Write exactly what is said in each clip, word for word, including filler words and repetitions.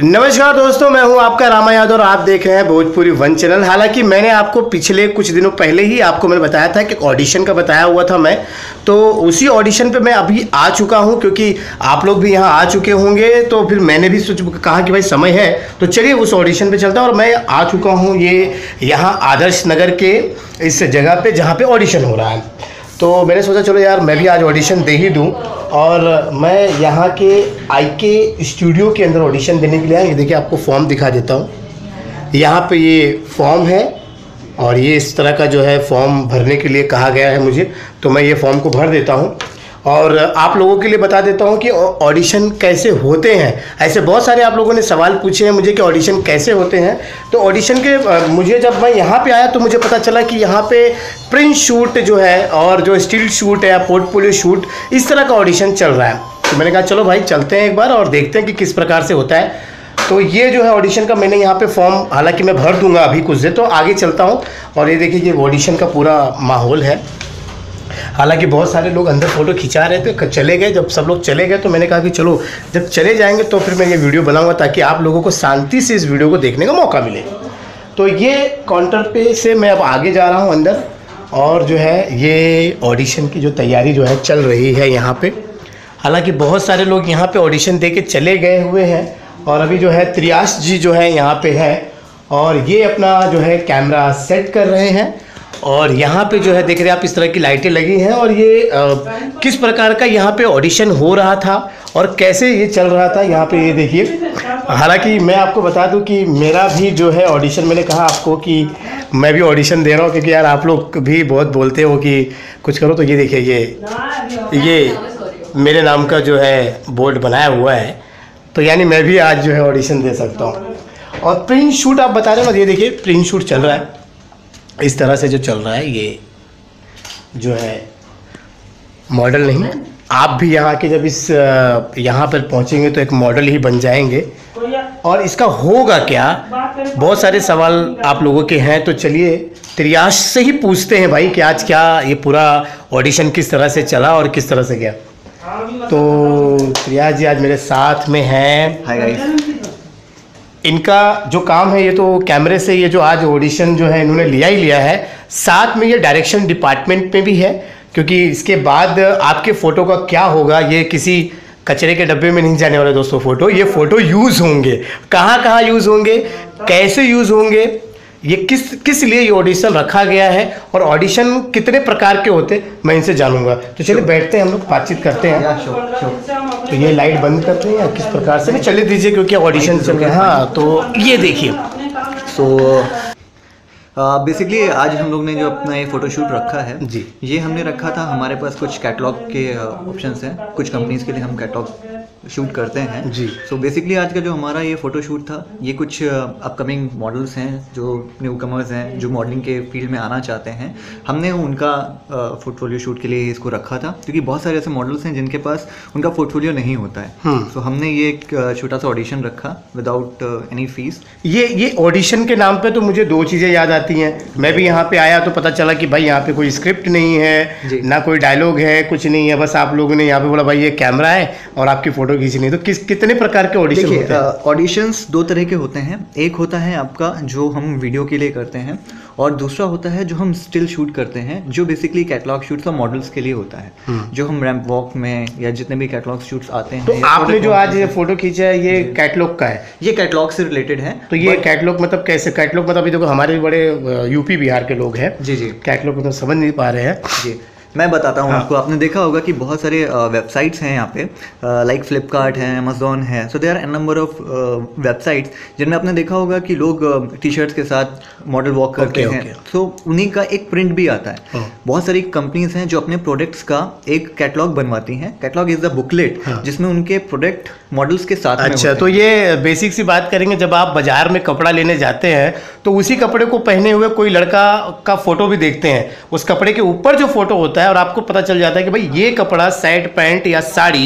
नमस्कार दोस्तों, मैं हूं आपका रामा यादव और आप देख रहे हैं भोजपुरी वन चैनल। हालांकि मैंने आपको पिछले कुछ दिनों पहले ही आपको मैंने बताया था कि ऑडिशन का बताया हुआ था मैं, तो उसी ऑडिशन पे मैं अभी आ चुका हूं, क्योंकि आप लोग भी यहां आ चुके होंगे। तो फिर मैंने भी सोच कहा कि भाई समय है तो चलिए उस ऑडिशन पे चलता है। और मैं आ चुका हूँ ये यहाँ आदर्श नगर के इस जगह पर जहाँ पर ऑडिशन हो रहा है। तो मैंने सोचा चलो यार मैं भी आज ऑडिशन दे ही दूं। और मैं यहाँ के आई के स्टूडियो के अंदर ऑडिशन देने के लिए आया। ये देखिए आपको फॉर्म दिखा देता हूँ। यहाँ पे ये फॉर्म है और ये इस तरह का जो है फॉर्म भरने के लिए कहा गया है मुझे, तो मैं ये फॉर्म को भर देता हूँ। और आप लोगों के लिए बता देता हूँ कि ऑडिशन कैसे होते हैं। ऐसे बहुत सारे आप लोगों ने सवाल पूछे हैं मुझे कि ऑडिशन कैसे होते हैं। तो ऑडिशन के मुझे जब मैं यहाँ पे आया तो मुझे पता चला कि यहाँ पे प्रिंट शूट जो है और जो स्टिल शूट है, पोर्टफोलियो शूट, इस तरह का ऑडिशन चल रहा है। तो मैंने कहा चलो भाई चलते हैं एक बार और देखते हैं कि किस प्रकार से होता है। तो ये जो है ऑडिशन का मैंने यहाँ पे फॉर्म, हालांकि मैं भर दूंगा अभी कुछ देर, तो आगे चलता हूँ। और ये देखिए ये ऑडिशन का पूरा माहौल है। हालांकि बहुत सारे लोग अंदर फ़ोटो खिंचा रहे थे, चले गए। जब सब लोग चले गए तो मैंने कहा कि चलो जब चले जाएंगे तो फिर मैं ये वीडियो बनाऊंगा ताकि आप लोगों को शांति से इस वीडियो को देखने का मौका मिले। तो ये काउंटर पे से मैं अब आगे जा रहा हूँ अंदर, और जो है ये ऑडिशन की जो तैयारी जो है चल रही है यहाँ पे। हालांकि बहुत सारे लोग यहाँ पे ऑडिशन दे के चले गए हुए हैं और अभी जो है त्रियाश जी जो है यहाँ पे है और ये अपना जो है कैमरा सेट कर रहे हैं। और यहाँ पे जो है देख रहे हैं आप इस तरह की लाइटें लगी हैं। और ये आ, किस प्रकार का यहाँ पे ऑडिशन हो रहा था और कैसे ये चल रहा था यहाँ पे ये देखिए। हालांकि मैं आपको बता दूं कि मेरा भी जो है ऑडिशन, मैंने कहा आपको कि मैं भी ऑडिशन दे रहा हूँ, क्योंकि यार आप लोग भी बहुत बोलते हो कि कुछ करो। तो ये देखिए ये ये मेरे नाम का जो है बोर्ड बनाया हुआ है, तो यानी मैं भी आज जो है ऑडिशन दे सकता हूँ। और प्रिंट शूट आप बता रहे हो ना, ये देखिए प्रिंट शूट चल रहा है इस तरह से जो चल रहा है। ये जो है मॉडल नहीं, आप भी यहाँ के जब इस यहाँ पर पहुँचेंगे तो एक मॉडल ही बन जाएंगे। और इसका होगा क्या, बहुत सारे सवाल आप लोगों के हैं। तो चलिए त्रियाश से ही पूछते हैं भाई कि आज क्या ये पूरा ऑडिशन किस तरह से चला और किस तरह से गया। तो त्रियाश जी आज मेरे साथ में हैं। Hi guys. इनका जो काम है ये तो कैमरे से, ये जो आज ऑडिशन जो है इन्होंने लिया ही लिया है, साथ में ये डायरेक्शन डिपार्टमेंट में भी है। क्योंकि इसके बाद आपके फ़ोटो का क्या होगा, ये किसी कचरे के डब्बे में नहीं जाने वाले दोस्तों फ़ोटो। ये फ़ोटो यूज़ होंगे, कहाँ कहाँ यूज़ होंगे, कैसे यूज़ होंगे, ये किस किस लिए ये ऑडिशन रखा गया है और ऑडिशन कितने प्रकार के होते मैं इनसे जानूंगा। तो चलिए बैठते हैं, हम लोग बातचीत करते हैं। तो ये लाइट बंद करते हैं या किस प्रकार से, नहीं चले दीजिए क्योंकि ऑडिशन चल रहा है। हाँ तो ये देखिए, सो बेसिकली uh, आज हम लोग ने जो अपना ये फ़ोटोशूट रखा है जी, ये हमने रखा था। हमारे पास कुछ कैटलॉग के ऑप्शंस हैं, कुछ कंपनीज़ के लिए हम कैटलॉग शूट करते हैं जी। सो so बेसिकली आज का जो हमारा ये फ़ोटोशूट था, ये कुछ अपकमिंग uh, मॉडल्स हैं जो न्यू कमर्स हैं, जो मॉडलिंग के फील्ड में आना चाहते हैं। हमने उनका पोर्टफोलियो uh, शूट के लिए इसको रखा था, क्योंकि बहुत सारे ऐसे मॉडल्स हैं जिनके पास उनका पोर्टफोलियो नहीं होता है। सो so हमने ये एक छोटा सा ऑडिशन रखा विदाउट एनी फीस। ये ये ऑडिशन के नाम पे तो मुझे दो चीज़ें याद आती हैं। मैं भी यहाँ पे आया तो पता चला कि भाई यहाँ पे कोई स्क्रिप्ट नहीं है, ना कोई डायलॉग है, कुछ नहीं है। बस आप लोगों ने यहाँ पे बोला भाई ये कैमरा है और आपकी फ़ोटो खींचनी है। तो किस कितने प्रकार के ऑडिशन होते हैं? ऑडिशंस दो तरह के होते हैं। एक होता है आपका जो हम वीडियो के लिए करते हैं, और दूसरा होता है जो हम स्टिल शूट करते हैं, जो बेसिकली कैटलॉग शूट्स और मॉडल्स के लिए होता है, जो हम रैंप वॉक में या जितने भी कैटलॉग शूट्स आते हैं। तो आपने जो आज ये फोटो खींचा है ये कैटलॉग का है? ये कैटलॉग से रिलेटेड है। तो ये कैटलॉग मतलब कैसे? कैटलॉग मतलब देखो हमारे बड़े यूपी बिहार के लोग हैं जी जी, कैटलॉग मतलब समझ नहीं पा रहे हैं जी। मैं बताता हूँ हाँ। आपको, आपने देखा होगा कि बहुत सारे वेबसाइट्स हैं यहाँ पे, लाइक फ्लिपकार्ट है, अमेजोन है। So there are an number of websites जिनमें आपने देखा होगा कि लोग टी शर्ट्स के साथ मॉडल वॉक करते okay, हैं। सो okay. so, उन्हीं का एक प्रिंट भी आता है। oh. बहुत सारी कंपनीज हैं जो अपने प्रोडक्ट्स का एक कैटलॉग बनवाती हैं। कैटलॉग इज द बुकलेट जिसमें उनके प्रोडक्ट मॉडल्स के साथ अच्छा में तो ये बेसिक सी बात करेंगे, जब आप बाजार में कपड़ा लेने जाते हैं तो उसी कपड़े को पहने हुए कोई लड़का का फोटो भी देखते हैं, उस कपड़े के ऊपर जो फोटो होता है और आपको पता चल जाता है कि भाई ये कपड़ा शर्ट पैंट या साड़ी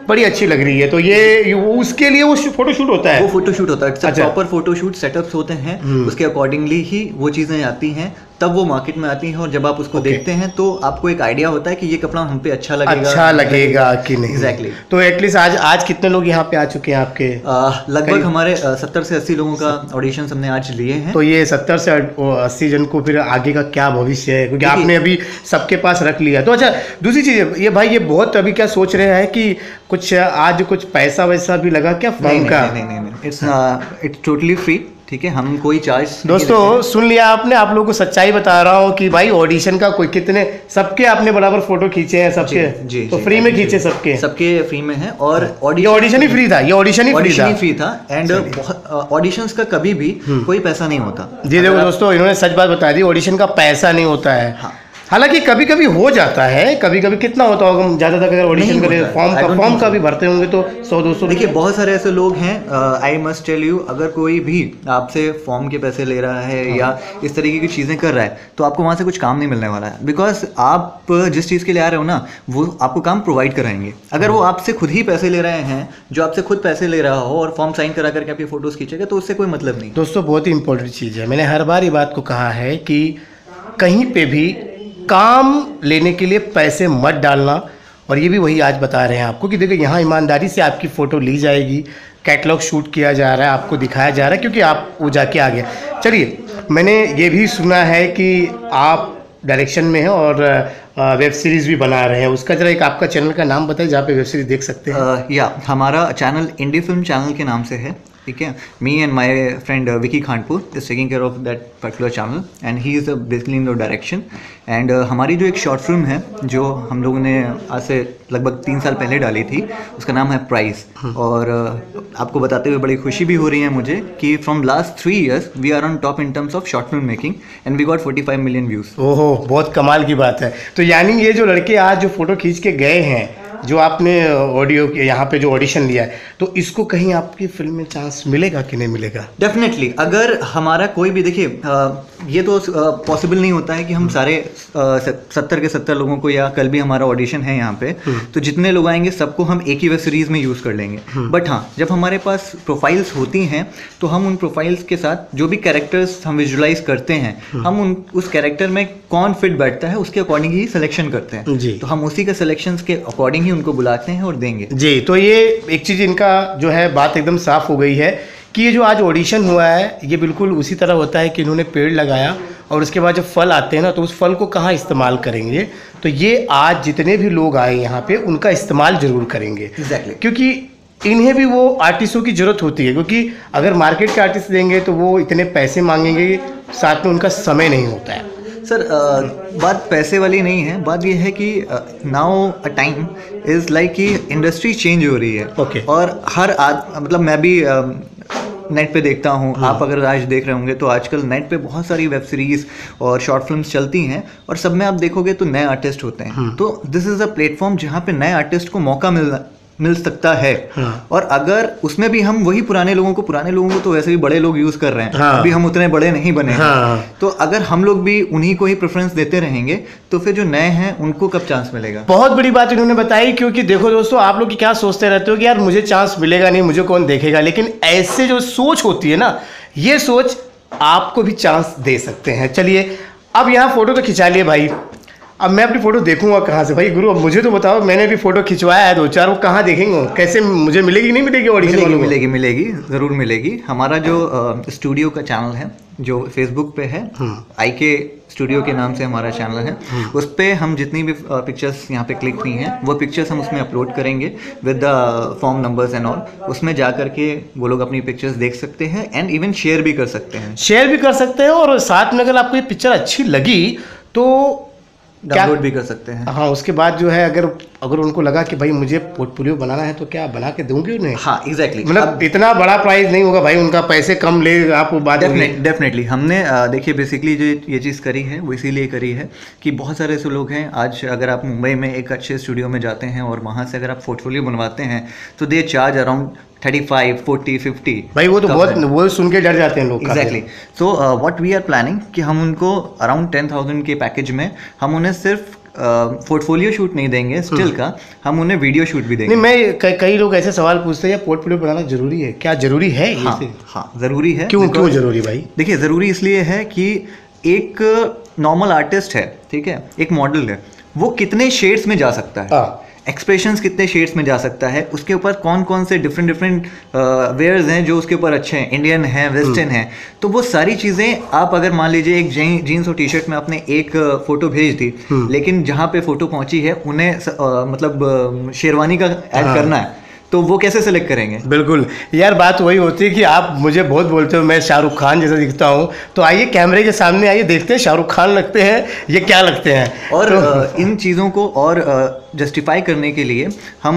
बड़ी अच्छी लग रही है। तो ये उसके लिए वो फोटोशूट होता है, वो फोटोशूट होता है, अच्छा। प्रॉपर फोटोशूट सेटअप्स होते हैं, उसके अकॉर्डिंगली ही वो चीज़ें आती हैं, तब वो मार्केट में आती हैं, और जब आप उसको okay. देखते हैं तो आपको एक आइडिया होता है कि ये कपड़ा हम पे अच्छा लगेगा, अच्छा लगेगा कि नहीं। Exactly exactly. तो एटलीस्ट आज आज कितने लोग यहाँ पे आ चुके हैं आपके? लगभग हमारे सत्तर से अस्सी लोगों का ऑडिशन हमने आज लिए हैं। तो ये सत्तर से अस्सी जन को फिर आगे का क्या भविष्य है, क्योंकि आपने अभी सबके पास रख लिया। तो अच्छा, दूसरी चीज़ ये भाई, ये बहुत अभी क्या सोच रहे हैं कि कुछ आज कुछ पैसा वैसा भी लगा क्या फॉर्म का? नहीं नहीं नहीं, इट्स इट्स टोटली फ्री, ठीक है, हम कोई चार्ज। दोस्तों सुन लिया आपने, आप लोगों को सच्चाई बता रहा हूँ कि भाई ऑडिशन का कोई कितने सबके आपने बराबर फोटो खींचे हैं सबके, जी, जी, तो जी, फ्री में खींचे सबके, सबके फ्री में है। और ऑडिशन ही फ्री था, ये ऑडिशन ही फ्री था, फ्री था एंड ऑडिशंस का कभी भी कोई पैसा नहीं होता। जी देखो दोस्तों, इन्होंने सच बात बता दी, ऑडिशन का पैसा नहीं होता है। हाँ। हालांकि कभी कभी हो जाता है, कभी कभी कितना होता होगा, ज्यादातर अगर ऑडिशन करें फॉर्म का फॉर्म का भी भरते होंगे तो सौ दो सौ। देखिए बहुत सारे ऐसे लोग हैं, आई मस्ट टेल यू, अगर कोई भी आपसे फॉर्म के पैसे ले रहा है हाँ। या इस तरीके की चीज़ें कर रहा है, तो आपको वहाँ से कुछ काम नहीं मिलने वाला है, बिकॉज आप जिस चीज़ के लिए आ रहे हो ना, वो आपको काम प्रोवाइड कराएंगे। अगर वो आपसे खुद ही पैसे ले रहे हैं, जो आपसे खुद पैसे ले रहा हो और फॉर्म साइन करा करके आपकी फोटोज खींचेगा, तो उससे कोई मतलब नहीं। दोस्तों बहुत ही इंपॉर्टेंट चीज़ है, मैंने हर बार ये बात को कहा है कि कहीं पे भी काम लेने के लिए पैसे मत डालना, और ये भी वही आज बता रहे हैं आपको कि देखो यहाँ ईमानदारी से आपकी फ़ोटो ली जाएगी, कैटलॉग शूट किया जा रहा है, आपको दिखाया जा रहा है, क्योंकि आप वो जाके आ गए। चलिए, मैंने ये भी सुना है कि आप डायरेक्शन में हैं और वेब सीरीज़ भी बना रहे हैं, उसका जरा एक आपका चैनल का नाम बताइए जहाँ पे वेब सीरीज़ देख सकते हैं। uh, या हमारा चैनल इंडी फिल्म चैनल के नाम से है, ठीक है। Me and my friend Vicky Khanpur is taking care of that particular channel and he is basically in the direction. And हमारी जो एक शॉर्ट फिल्म है जो हम लोगों ने आज से लगभग तीन साल पहले डाली थी, उसका नाम है प्राइस। और uh, आपको बताते हुए बड़ी खुशी भी हो रही है मुझे कि from last three years we are on top in terms of short film making and we got forty five million views. ओहो, बहुत कमाल की बात है। तो यानी ये जो लड़के आज जो फोटो खींच के गए हैं, जो आपने ऑडियो यहाँ पे जो ऑडिशन लिया है, तो इसको कहीं आपकी फिल्म में चांस मिलेगा कि नहीं मिलेगा? डेफिनेटली, अगर हमारा कोई भी, देखिए ये तो पॉसिबल नहीं होता है कि हम सारे सत्तर के सत्तर लोगों को, या कल भी हमारा ऑडिशन है यहाँ पे, तो जितने लोग आएंगे सबको हम एक ही वेब सीरीज में यूज़ कर लेंगे। बट हाँ, जब हमारे पास प्रोफाइल्स होती हैं तो हम उन प्रोफाइल्स के साथ जो भी कैरेक्टर्स हम विजुलाइज करते हैं, हम उन उस कैरेक्टर में कौन फिट बैठता है उसके अकॉर्डिंग ही सिलेक्शन करते हैं जी। तो हम उसी के सिलेक्शन के अकॉर्डिंग ही उनको बुलाते हैं और देंगे जी। तो ये एक चीज़ इनका जो है बात एकदम साफ हो गई है कि ये जो आज ऑडिशन हुआ है, ये बिल्कुल उसी तरह होता है कि इन्होंने पेड़ लगाया और उसके बाद जब फल आते हैं ना, तो उस फल को कहाँ इस्तेमाल करेंगे, तो ये आज जितने भी लोग आए यहाँ पे उनका इस्तेमाल जरूर करेंगे। exactly. क्योंकि इन्हें भी वो आर्टिस्टों की ज़रूरत होती है, क्योंकि अगर मार्केट के आर्टिस्ट देंगे तो वो इतने पैसे मांगेंगे, साथ में उनका समय नहीं होता है। सर uh, बात पैसे वाली नहीं है, बात ये है कि now a time is like कि इंडस्ट्री चेंज हो रही है। Okay okay. और हर आज मतलब मैं भी uh, नेट पे देखता हूँ, आप अगर आज देख रहे होंगे तो आजकल नेट पे बहुत सारी वेब सीरीज और शॉर्ट फिल्म्स चलती हैं, और सब में आप देखोगे तो नए आर्टिस्ट होते हैं। तो दिस इज़ अ प्लेटफॉर्म जहाँ पे नए आर्टिस्ट को मौका मिल मिल सकता है। हाँ। और अगर उसमें भी हम वही पुराने लोगों को पुराने लोगों को तो वैसे भी बड़े लोग यूज़ कर रहे हैं। हाँ। अभी हम उतने बड़े नहीं बने हाँ। हैं, तो अगर हम लोग भी उन्हीं को ही प्रेफरेंस देते रहेंगे तो फिर जो नए हैं उनको कब चांस मिलेगा। बहुत बड़ी बात इन्होंने बताई, क्योंकि देखो दोस्तों, आप लोग क्या सोचते रहते हो कि यार मुझे चांस मिलेगा नहीं, मुझे कौन देखेगा, लेकिन ऐसे जो सोच होती है ना, ये सोच आपको भी चांस दे सकते हैं। चलिए, अब यहाँ फोटो तो खिंचा लिए भाई, अब मैं अपनी फोटो देखूंगा कहाँ से भाई? गुरु अब मुझे तो बताओ, मैंने भी फोटो खिंचवाया है दो चार, वो कहाँ देखेंगे, कैसे मुझे मिलेगी नहीं मिलेगी ऑडिशन? मिलेगी मिलेगी मिलेगी ज़रूर मिलेगी। हमारा जो स्टूडियो का चैनल है जो फेसबुक पे है, आई के स्टूडियो के नाम से हमारा चैनल है, उस पर हम जितनी भी पिक्चर्स यहाँ पे क्लिक हुई हैं वो पिक्चर्स हम उसमें अपलोड करेंगे with the form numbers and all. उसमें जा करके वो लोग अपनी पिक्चर्स देख सकते हैं एंड इवन शेयर भी कर सकते हैं शेयर भी कर सकते हैं और साथ में अगर आपको ये पिक्चर अच्छी लगी तो डाउनलोड भी कर सकते हैं। हाँ, उसके बाद जो है अगर अगर उनको लगा कि भाई मुझे पोर्टफोलियो बनाना है तो क्या बना के दूंगी उन्हें? हाँ एग्जैक्टली, मतलब इतना बड़ा प्राइस नहीं होगा भाई, उनका पैसे कम ले आपको बात। डेफिनेटली हमने देखिए बेसिकली जो ये चीज़ करी है वो इसीलिए करी है कि बहुत सारे ऐसे लोग हैं, आज अगर आप मुंबई में एक अच्छे स्टूडियो में जाते हैं और वहाँ से अगर आप पोर्टफोलियो बनवाते हैं तो they charge around thirty five, forty, fifty. भाई वो तो बहुत, वो सुन के डर जाते हैं लोग। Exactly. So what we are planning कि हम उनको अराउंड टेन थाउजेंड के पैकेज में हम उन्हें सिर्फ पोर्टफोलियो शूट नहीं देंगे स्टिल का, हम उन्हें वीडियो शूट भी देंगे। नहीं, मैं कई कई लोग ऐसे सवाल पूछते हैं पोर्टफोलियो बनाना जरूरी है, क्या जरूरी है ये? हाँ, हाँ ज़रूरी है। क्यों क्यों जरूरी भाई? देखिए ज़रूरी इसलिए है कि एक नॉर्मल आर्टिस्ट है, ठीक है, एक मॉडल है, वो कितने शेड्स में जा सकता है, एक्सप्रेशंस कितने शेड्स में जा सकता है, उसके ऊपर कौन कौन से डिफरेंट डिफरेंट वेयर्स हैं जो उसके ऊपर अच्छे हैं, इंडियन हैं, वेस्टर्न हैं, तो वो सारी चीज़ें आप अगर मान लीजिए एक जीन्स और टी शर्ट में आपने एक फ़ोटो भेज दी, लेकिन जहाँ पे फ़ोटो पहुँची है उन्हें आ, मतलब शेरवानी का ऐड करना है, तो वो कैसे सेलेक्ट करेंगे? बिल्कुल यार, बात वही होती है कि आप मुझे बहुत बोलते हो मैं शाहरुख खान जैसा दिखता हूँ, तो आइए कैमरे के सामने आइए, देखते हैं शाहरुख खान लगते हैं ये क्या लगते हैं। और तो, इन चीज़ों को और जस्टिफाई करने के लिए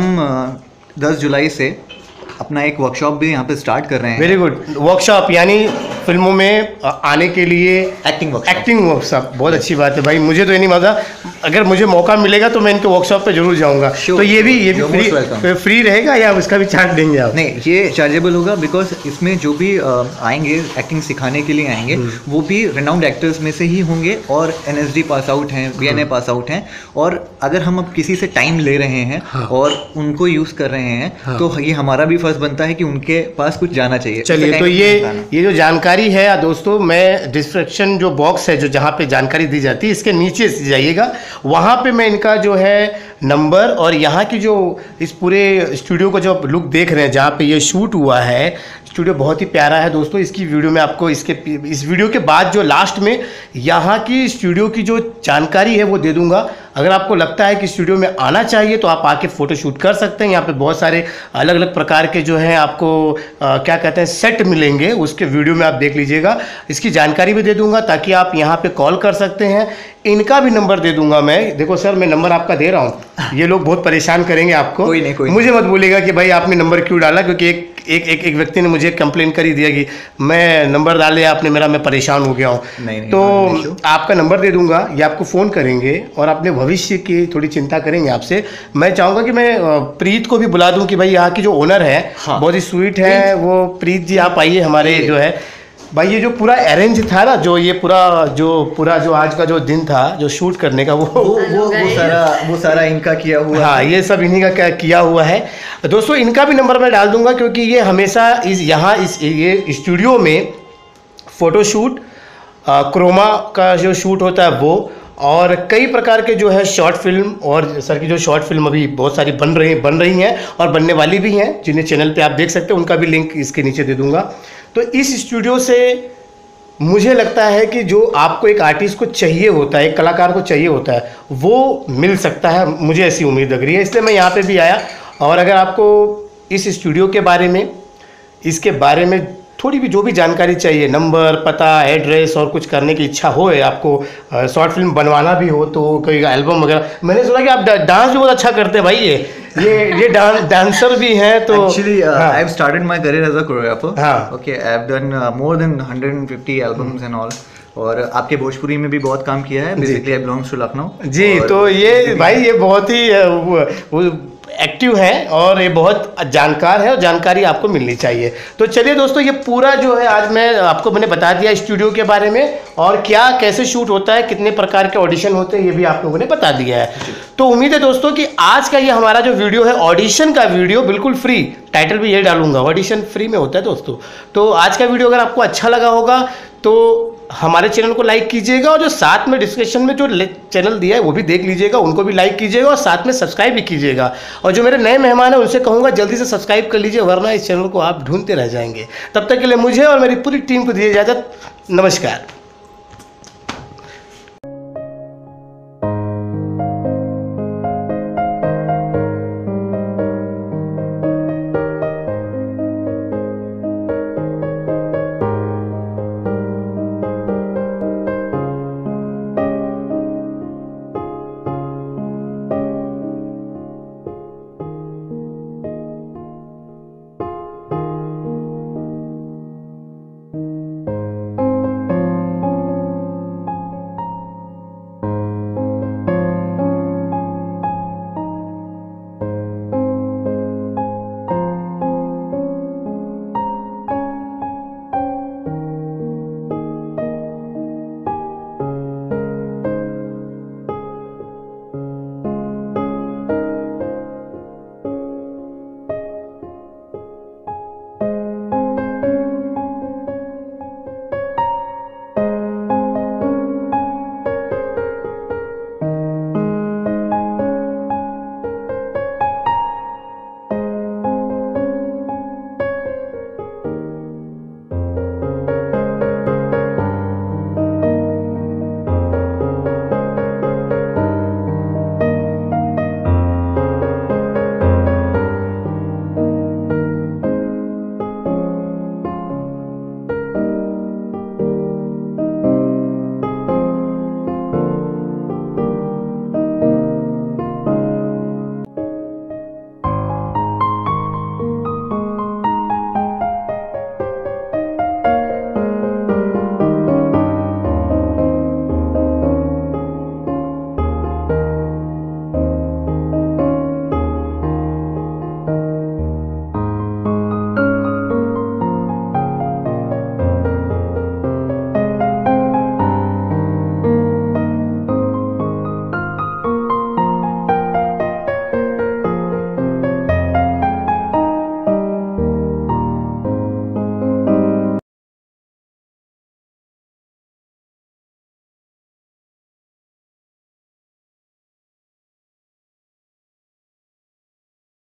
हम दस जुलाई से अपना एक वर्कशॉप भी यहाँ पे स्टार्ट कर रहे हैं। वेरी गुड, वर्कशॉप यानी फिल्मों में आने के लिए एक्टिंग वर्कशॉप। एक्टिंग वर्कशॉप, बहुत अच्छी बात है भाई, मुझे तो ये नहीं मजा, अगर मुझे मौका मिलेगा तो मैं इनके वर्कशॉप पे जरूर जाऊंगा। तो ये भी ये भी फ्री फ्री रहेगा या इसका भी चार्ज देंगे आप? नहीं, ये चार्जेबल होगा, बिकॉज इसमें जो भी आएंगे एक्टिंग सिखाने के लिए आएंगे वो भी रेनाउंड एक्टर्स में से ही होंगे और N S D pass out हैं, B N A pass out हैं, और अगर हम अब किसी से टाइम ले रहे हैं हाँ। और उनको यूज़ कर रहे हैं हाँ। तो ये हमारा भी फर्ज बनता है कि उनके पास कुछ जाना चाहिए। चलिए, तो ये ये जो जानकारी है दोस्तों, मैं डिस्क्रिप्शन जो बॉक्स है जो जहाँ पे जानकारी दी जाती है इसके नीचे से जाइएगा, वहाँ पे मैं इनका जो है नंबर और यहाँ की जो इस पूरे स्टूडियो को जो लुक देख रहे हैं जहाँ पे ये शूट हुआ है, स्टूडियो बहुत ही प्यारा है दोस्तों। इसकी वीडियो में आपको इसके इस वीडियो के बाद जो लास्ट में यहाँ की स्टूडियो की जो जानकारी है वो दे दूंगा। अगर आपको लगता है कि स्टूडियो में आना चाहिए तो आप आके फ़ोटो शूट कर सकते हैं। यहाँ पे बहुत सारे अलग अलग प्रकार के जो हैं आपको आ, क्या कहते हैं सेट मिलेंगे, उसके वीडियो में आप देख लीजिएगा। इसकी जानकारी भी दे दूंगा ताकि आप यहाँ पे कॉल कर सकते हैं। इनका भी नंबर दे दूंगा मैं। देखो सर, मैं नंबर आपका दे रहा हूँ, ये लोग बहुत परेशान करेंगे आपको। कोई नहीं, कोई मुझे मत बोलेगा कि भाई आपने नंबर क्यों डाला, क्योंकि एक एक एक, एक व्यक्ति ने मुझे कंप्लेन कर ही दिया कि मैं नंबर डाल दिया आपने मेरा, मैं परेशान हो गया हूँ। तो नहीं, आपका नंबर दे दूंगा, ये आपको फ़ोन करेंगे और अपने भविष्य की थोड़ी चिंता करेंगे आपसे। मैं चाहूँगा कि मैं प्रीत को भी बुला दूँ कि भाई यहाँ की जो ओनर है हाँ। बहुत ही स्वीट है वो। प्रीत जी आप आइए हमारे जो है भाई, ये जो पूरा अरेंज था ना, जो ये पूरा जो पूरा जो आज का जो दिन था जो शूट करने का, वो वो वो, वो सारा वो सारा इनका किया हुआ हाँ, ये सब इन्हीं का क्या किया हुआ है दोस्तों। इनका भी नंबर मैं डाल दूंगा क्योंकि ये हमेशा इस यहाँ इस ये स्टूडियो में फ़ोटोशूट, क्रोमा का जो शूट होता है वो, और कई प्रकार के जो है शॉर्ट फिल्म, और सर की जो शॉर्ट फिल्म अभी बहुत सारी बन रही बन रही हैं और बनने वाली भी हैं, जिन्हें चैनल पे आप देख सकते हैं, उनका भी लिंक इसके नीचे दे दूंगा। तो इस स्टूडियो से मुझे लगता है कि जो आपको एक आर्टिस्ट को चाहिए होता है, एक कलाकार को चाहिए होता है, वो मिल सकता है, मुझे ऐसी उम्मीद लग रही है, इसलिए मैं यहाँ पे भी आया। और अगर आपको इस स्टूडियो के बारे में, इसके बारे में थोड़ी भी जो भी जानकारी चाहिए, नंबर, पता, एड्रेस और कुछ करने की इच्छा हो, आपको शॉर्ट फिल्म बनवाना भी हो, तो कोई एल्बम वगैरह, मैंने सुना कि आप डांस भी बहुत अच्छा करते हैं भाई, ये ये ये डांस डांसर भी हैं। तो actually I have started my career as a choreographer. हाँ, okay, I have done more than one hundred fifty albums and all, और आपके भोजपुरी में भी बहुत काम किया है। Basically I belongs to Lucknow ji. तो ये भाई ये बहुत ही वो एक्टिव है और ये बहुत जानकार है और जानकारी आपको मिलनी चाहिए। तो चलिए दोस्तों, ये पूरा जो है आज मैं आपको मैंने बता दिया स्टूडियो के बारे में, और क्या कैसे शूट होता है, कितने प्रकार के ऑडिशन होते हैं, ये भी आप लोगों ने बता दिया है। तो उम्मीद है दोस्तों कि आज का ये हमारा जो वीडियो है ऑडिशन का वीडियो, बिल्कुल फ्री, टाइटल भी ये डालूंगा, ऑडिशन फ्री में होता है दोस्तों। तो आज का वीडियो अगर आपको अच्छा लगा होगा तो हमारे चैनल को लाइक कीजिएगा, और जो साथ में डिस्क्रिप्शन में जो चैनल दिया है वो भी देख लीजिएगा, उनको भी लाइक कीजिएगा और साथ में सब्सक्राइब भी कीजिएगा। और जो मेरे नए मेहमान हैं उनसे कहूँगा जल्दी से सब्सक्राइब कर लीजिए, वरना इस चैनल को आप ढूंढते रह जाएंगे। तब तक के लिए मुझे और मेरी पूरी टीम को दीजिए इजाज़त। नमस्कार।